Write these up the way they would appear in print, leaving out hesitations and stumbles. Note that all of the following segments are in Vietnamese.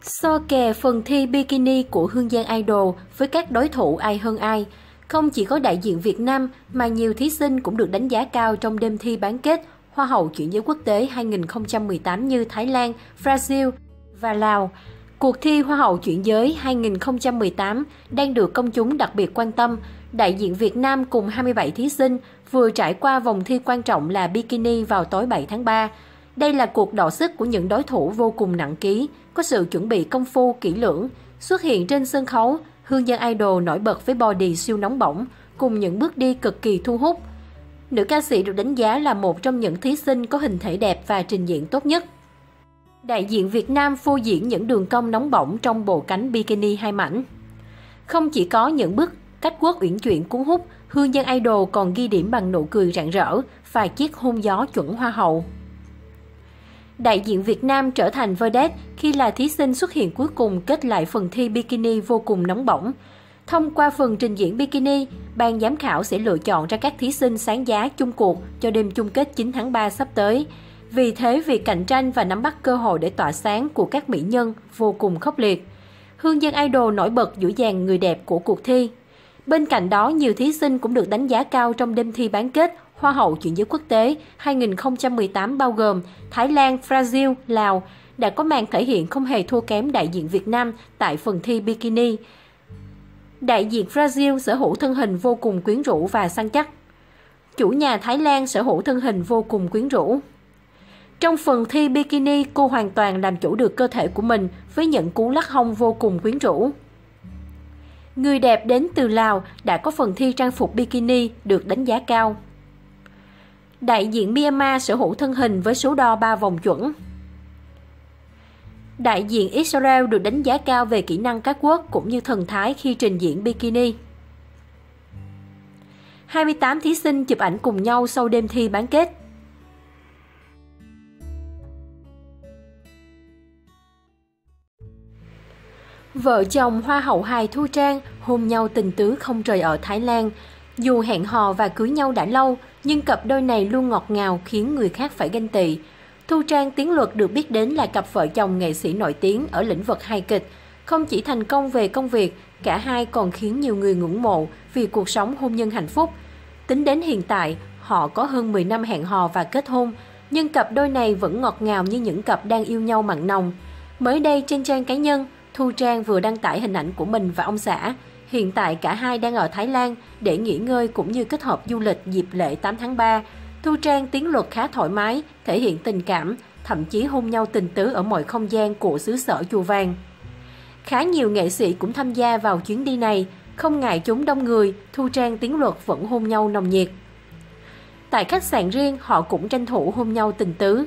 So kè phần thi bikini của Hương Giang Idol với các đối thủ ai hơn ai, không chỉ có đại diện Việt Nam mà nhiều thí sinh cũng được đánh giá cao trong đêm thi bán kết Hoa hậu chuyển giới quốc tế 2018 như Thái Lan, Brazil và Lào. Cuộc thi Hoa hậu chuyển giới 2018 đang được công chúng đặc biệt quan tâm. Đại diện Việt Nam cùng 27 thí sinh vừa trải qua vòng thi quan trọng là bikini vào tối 7 tháng 3. Đây là cuộc đọ sức của những đối thủ vô cùng nặng ký, có sự chuẩn bị công phu kỹ lưỡng. Xuất hiện trên sân khấu, Hương Giang Idol nổi bật với body siêu nóng bỏng, cùng những bước đi cực kỳ thu hút. Nữ ca sĩ được đánh giá là một trong những thí sinh có hình thể đẹp và trình diễn tốt nhất. Đại diện Việt Nam phô diễn những đường cong nóng bỏng trong bộ cánh bikini hai mảnh. Không chỉ có những bước cách quốc uyển chuyển cuốn hút, Hương Giang Idol còn ghi điểm bằng nụ cười rạng rỡ và chiếc hôn gió chuẩn hoa hậu. Đại diện Việt Nam trở thành vedette khi là thí sinh xuất hiện cuối cùng kết lại phần thi bikini vô cùng nóng bỏng. Thông qua phần trình diễn bikini, ban giám khảo sẽ lựa chọn ra các thí sinh sáng giá chung cuộc cho đêm chung kết 9 tháng 3 sắp tới. Vì thế, việc cạnh tranh và nắm bắt cơ hội để tỏa sáng của các mỹ nhân vô cùng khốc liệt. Hương Giang Idol nổi bật giữa dàn người đẹp của cuộc thi. Bên cạnh đó, nhiều thí sinh cũng được đánh giá cao trong đêm thi bán kết Hoa hậu chuyển giới quốc tế 2018 bao gồm Thái Lan, Brazil, Lào đã có màn thể hiện không hề thua kém đại diện Việt Nam tại phần thi bikini. Đại diện Brazil sở hữu thân hình vô cùng quyến rũ và săn chắc. Chủ nhà Thái Lan sở hữu thân hình vô cùng quyến rũ. Trong phần thi bikini, cô hoàn toàn làm chủ được cơ thể của mình với những cú lắc hông vô cùng quyến rũ. Người đẹp đến từ Lào đã có phần thi trang phục bikini được đánh giá cao. Đại diện Myanmar sở hữu thân hình với số đo 3 vòng chuẩn. Đại diện Israel được đánh giá cao về kỹ năng catwalk cũng như thần thái khi trình diễn bikini. 28 thí sinh chụp ảnh cùng nhau sau đêm thi bán kết. Vợ chồng Hoa hậu hài Thu Trang hôn nhau tình tứ không rời ở Thái Lan. Dù hẹn hò và cưới nhau đã lâu, nhưng cặp đôi này luôn ngọt ngào khiến người khác phải ganh tị. Thu Trang Tiến Luật được biết đến là cặp vợ chồng nghệ sĩ nổi tiếng ở lĩnh vực hài kịch. Không chỉ thành công về công việc, cả hai còn khiến nhiều người ngưỡng mộ vì cuộc sống hôn nhân hạnh phúc. Tính đến hiện tại, họ có hơn 10 năm hẹn hò và kết hôn, nhưng cặp đôi này vẫn ngọt ngào như những cặp đang yêu nhau mặn nồng. Mới đây trên trang cá nhân, Thu Trang vừa đăng tải hình ảnh của mình và ông xã. Hiện tại cả hai đang ở Thái Lan để nghỉ ngơi cũng như kết hợp du lịch dịp lễ 8 tháng 3. Thu Trang Tiến Luật khá thoải mái, thể hiện tình cảm, thậm chí hôn nhau tình tứ ở mọi không gian của xứ sở Chùa Vàng. Khá nhiều nghệ sĩ cũng tham gia vào chuyến đi này, không ngại chúng đông người, Thu Trang Tiến Luật vẫn hôn nhau nồng nhiệt. Tại khách sạn riêng, họ cũng tranh thủ hôn nhau tình tứ.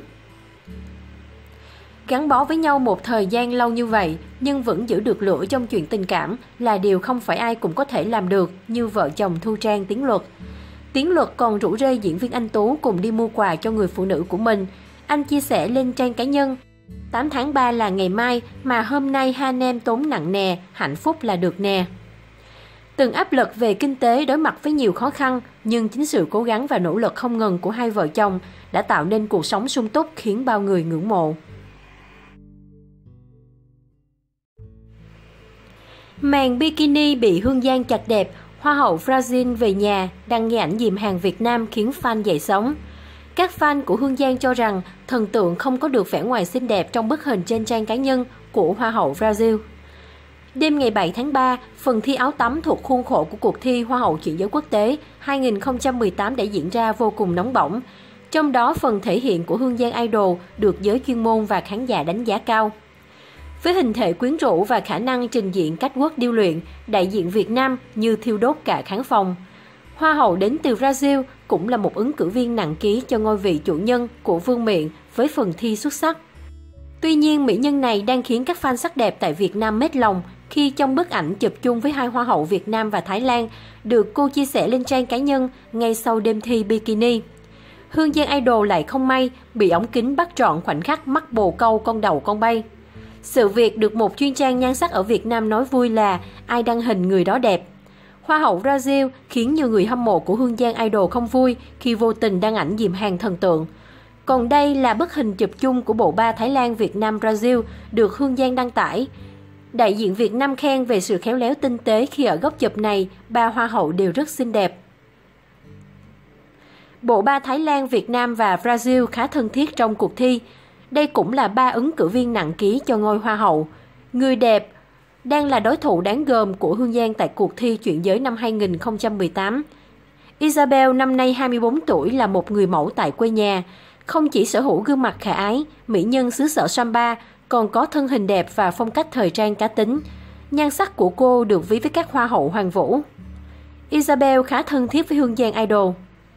Gắn bó với nhau một thời gian lâu như vậy, nhưng vẫn giữ được lửa trong chuyện tình cảm là điều không phải ai cũng có thể làm được như vợ chồng Thu Trang Tiến Luật. Tiến Luật còn rủ rê diễn viên Anh Tú cùng đi mua quà cho người phụ nữ của mình. Anh chia sẻ lên trang cá nhân: 8 tháng 3 là ngày mai, mà hôm nay hai anh em tốn nặng nề, hạnh phúc là được nè. Từng áp lực về kinh tế, đối mặt với nhiều khó khăn, nhưng chính sự cố gắng và nỗ lực không ngừng của hai vợ chồng đã tạo nên cuộc sống sung túc khiến bao người ngưỡng mộ. Màn bikini bị Hương Giang chặt đẹp, Hoa hậu Brazil về nhà đăng nghe ảnh dìm hàng Việt Nam khiến fan dậy sóng. Các fan của Hương Giang cho rằng thần tượng không có được vẻ ngoài xinh đẹp trong bức hình trên trang cá nhân của Hoa hậu Brazil. Đêm ngày 7 tháng 3, phần thi áo tắm thuộc khuôn khổ của cuộc thi Hoa hậu chuyển giới quốc tế 2018 đã diễn ra vô cùng nóng bỏng. Trong đó, phần thể hiện của Hương Giang Idol được giới chuyên môn và khán giả đánh giá cao. Với hình thể quyến rũ và khả năng trình diễn catwalk điêu luyện, đại diện Việt Nam như thiêu đốt cả khán phòng. Hoa hậu đến từ Brazil cũng là một ứng cử viên nặng ký cho ngôi vị chủ nhân của Vương miện với phần thi xuất sắc. Tuy nhiên, mỹ nhân này đang khiến các fan sắc đẹp tại Việt Nam mết lòng khi trong bức ảnh chụp chung với hai hoa hậu Việt Nam và Thái Lan được cô chia sẻ lên trang cá nhân ngay sau đêm thi bikini. Hương Giang Idol lại không may bị ống kính bắt trọn khoảnh khắc mắc bồ câu con đầu con bay. Sự việc được một chuyên trang nhan sắc ở Việt Nam nói vui là ai đăng hình người đó đẹp. Hoa hậu Brazil khiến nhiều người hâm mộ của Hương Giang Idol không vui khi vô tình đăng ảnh dìm hàng thần tượng. Còn đây là bức hình chụp chung của bộ ba Thái Lan, Việt Nam, Brazil được Hương Giang đăng tải. Đại diện Việt Nam khen về sự khéo léo tinh tế khi ở góc chụp này, ba hoa hậu đều rất xinh đẹp. Bộ ba Thái Lan, Việt Nam và Brazil khá thân thiết trong cuộc thi. Đây cũng là ba ứng cử viên nặng ký cho ngôi hoa hậu. Người đẹp đang là đối thủ đáng gờm của Hương Giang tại cuộc thi chuyển giới năm 2018. Isabel năm nay 24 tuổi là một người mẫu tại quê nhà. Không chỉ sở hữu gương mặt khả ái, mỹ nhân xứ sở Samba, còn có thân hình đẹp và phong cách thời trang cá tính. Nhan sắc của cô được ví với các hoa hậu hoàng vũ. Isabel khá thân thiết với Hương Giang Idol.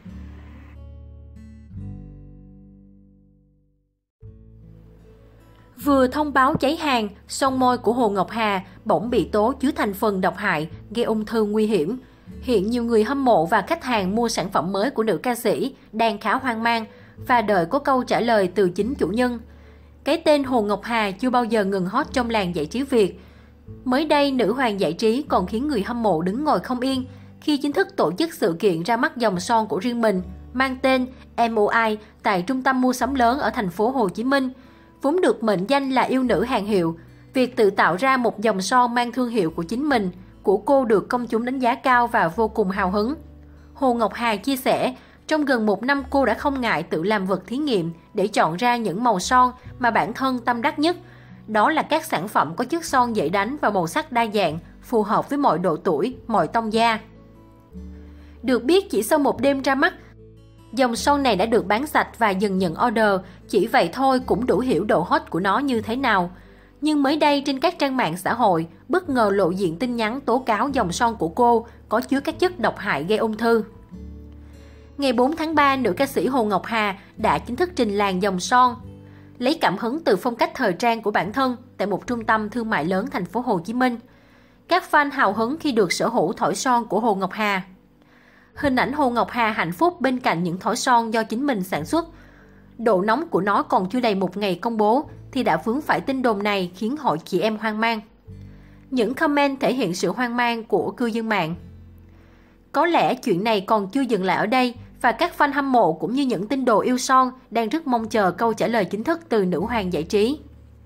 Vừa thông báo cháy hàng, son môi của Hồ Ngọc Hà bỗng bị tố chứa thành phần độc hại, gây ung thư nguy hiểm. Hiện nhiều người hâm mộ và khách hàng mua sản phẩm mới của nữ ca sĩ đang khá hoang mang và đợi có câu trả lời từ chính chủ nhân. Cái tên Hồ Ngọc Hà chưa bao giờ ngừng hot trong làng giải trí Việt. Mới đây, nữ hoàng giải trí còn khiến người hâm mộ đứng ngồi không yên khi chính thức tổ chức sự kiện ra mắt dòng son của riêng mình mang tên MOI tại trung tâm mua sắm lớn ở thành phố Hồ Chí Minh. Vốn được mệnh danh là yêu nữ hàng hiệu, việc tự tạo ra một dòng son mang thương hiệu của chính mình của cô được công chúng đánh giá cao và vô cùng hào hứng. Hồ Ngọc Hà chia sẻ, trong gần một năm cô đã không ngại tự làm vật thí nghiệm để chọn ra những màu son mà bản thân tâm đắc nhất. Đó là các sản phẩm có chất son dễ đánh và màu sắc đa dạng, phù hợp với mọi độ tuổi, mọi tông da. Được biết, chỉ sau một đêm ra mắt, dòng son này đã được bán sạch và dần nhận order, chỉ vậy thôi cũng đủ hiểu độ hot của nó như thế nào. Nhưng mới đây trên các trang mạng xã hội, bất ngờ lộ diện tin nhắn tố cáo dòng son của cô có chứa các chất độc hại gây ung thư. Ngày 4 tháng 3, nữ ca sĩ Hồ Ngọc Hà đã chính thức trình làng dòng son, lấy cảm hứng từ phong cách thời trang của bản thân tại một trung tâm thương mại lớn thành phố Hồ Chí Minh. Các fan hào hứng khi được sở hữu thỏi son của Hồ Ngọc Hà. Hình ảnh Hồ Ngọc Hà hạnh phúc bên cạnh những thỏi son do chính mình sản xuất. Độ nóng của nó còn chưa đầy một ngày công bố thì đã vướng phải tin đồn này khiến hội chị em hoang mang. Những comment thể hiện sự hoang mang của cư dân mạng. Có lẽ chuyện này còn chưa dừng lại ở đây và các fan hâm mộ cũng như những tín đồ yêu son đang rất mong chờ câu trả lời chính thức từ nữ hoàng giải trí.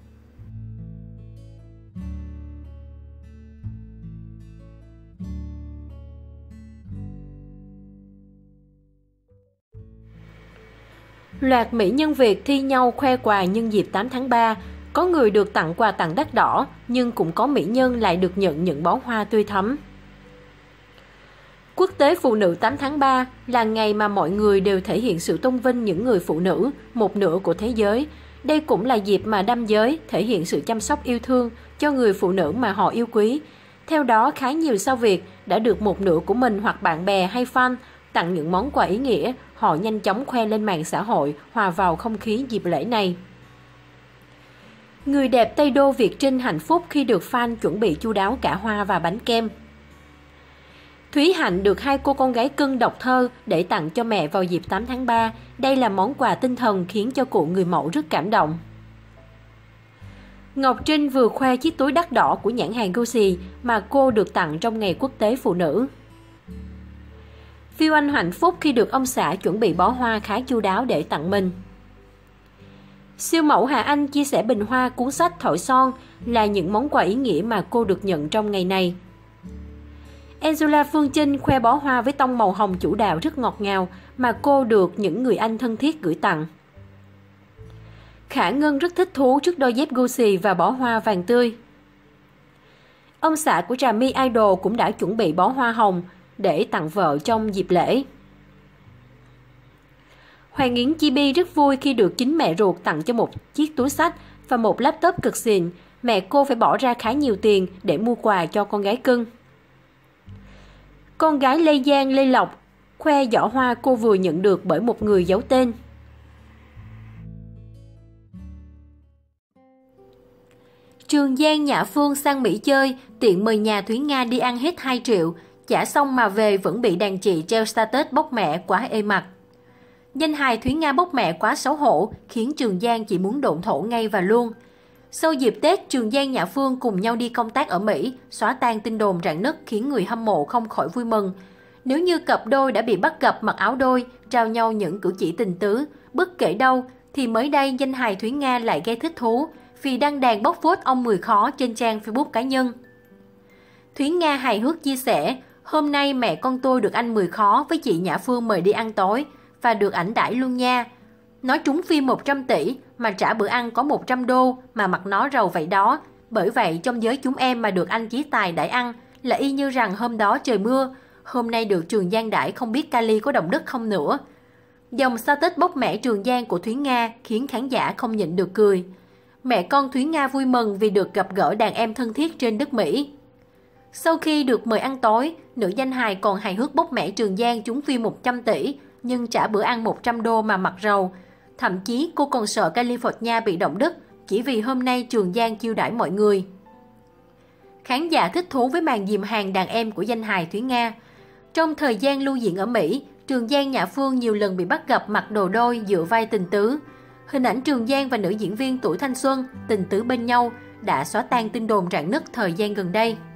Loạt mỹ nhân Việt thi nhau khoe quà nhân dịp 8 tháng 3. Có người được tặng quà tặng đắt đỏ, nhưng cũng có mỹ nhân lại được nhận những bó hoa tươi thắm. Quốc tế Phụ nữ 8 tháng 3 là ngày mà mọi người đều thể hiện sự tôn vinh những người phụ nữ, một nửa của thế giới. Đây cũng là dịp mà đam giới thể hiện sự chăm sóc yêu thương cho người phụ nữ mà họ yêu quý. Theo đó, khá nhiều sao Việt đã được một nửa của mình hoặc bạn bè hay fan tặng những món quà ý nghĩa, họ nhanh chóng khoe lên mạng xã hội, hòa vào không khí dịp lễ này. Người đẹp Tây Đô Việt Trinh hạnh phúc khi được fan chuẩn bị chu đáo cả hoa và bánh kem. Thúy Hạnh được hai cô con gái cưng độc thơ để tặng cho mẹ vào dịp 8 tháng 3. Đây là món quà tinh thần khiến cho cụ người mẫu rất cảm động. Ngọc Trinh vừa khoe chiếc túi đắt đỏ của nhãn hàng Gucci mà cô được tặng trong Ngày Quốc tế Phụ nữ. Viu Anh hạnh phúc khi được ông xã chuẩn bị bó hoa khá chu đáo để tặng mình. Siêu mẫu Hà Anh chia sẻ bình hoa, cuốn sách, thỏi son là những món quà ý nghĩa mà cô được nhận trong ngày này. Angela Phương Trinh khoe bó hoa với tông màu hồng chủ đạo rất ngọt ngào mà cô được những người anh thân thiết gửi tặng. Khả Ngân rất thích thú trước đôi dép Gucci và bó hoa vàng tươi. Ông xã của Trà My Idol cũng đã chuẩn bị bó hoa hồng để tặng vợ trong dịp lễ. Hoàng Yến Chibi rất vui khi được chính mẹ ruột tặng cho một chiếc túi xách và một laptop cực xịn. Mẹ cô phải bỏ ra khá nhiều tiền để mua quà cho con gái cưng. Con gái Lê Giang, Lê Lộc khoe giỏ hoa cô vừa nhận được bởi một người giấu tên. Trường Giang Nhã Phương sang Mỹ chơi, tiện mời nhà Thúy Nga đi ăn hết 2 triệu, trả xong mà về vẫn bị đàn chị treo status bóc mẹ quá ê mặt. Danh hài Thúy Nga bóc mẹ quá xấu hổ, khiến Trường Giang chỉ muốn độn thổ ngay và luôn. Sau dịp Tết, Trường Giang Nhã Phương cùng nhau đi công tác ở Mỹ, xóa tan tin đồn rạn nứt khiến người hâm mộ không khỏi vui mừng. Nếu như cặp đôi đã bị bắt gặp mặc áo đôi, trao nhau những cử chỉ tình tứ, bất kể đâu, thì mới đây danh hài Thúy Nga lại gây thích thú vì đăng đàn bóc phốt ông Mười Khó trên trang Facebook cá nhân. Thúy Nga hài hước chia sẻ, hôm nay mẹ con tôi được anh Mười Khó với chị Nhã Phương mời đi ăn tối và được ảnh đãi luôn nha. Nói trúng phim 100 tỷ mà trả bữa ăn có 100 đô mà mặt nó rầu vậy đó. Bởi vậy trong giới chúng em mà được anh Chí Tài đãi ăn là y như rằng hôm đó trời mưa, hôm nay được Trường Giang đãi không biết Cali có động đất không nữa. Dòng status bóc mẽ Trường Giang của Thúy Nga khiến khán giả không nhịn được cười. Mẹ con Thúy Nga vui mừng vì được gặp gỡ đàn em thân thiết trên đất Mỹ. Sau khi được mời ăn tối, nữ danh hài còn hài hước bóc mẽ Trường Giang trúng phim 100 tỷ nhưng trả bữa ăn 100 đô mà mặt rầu. Thậm chí cô còn sợ California bị động đất chỉ vì hôm nay Trường Giang chiêu đãi mọi người. Khán giả thích thú với màn dìm hàng đàn em của danh hài Thúy Nga. Trong thời gian lưu diễn ở Mỹ, Trường Giang Nhã Phương nhiều lần bị bắt gặp mặc đồ đôi dựa vai tình tứ. Hình ảnh Trường Giang và nữ diễn viên tuổi thanh xuân tình tứ bên nhau đã xóa tan tin đồn rạn nứt thời gian gần đây.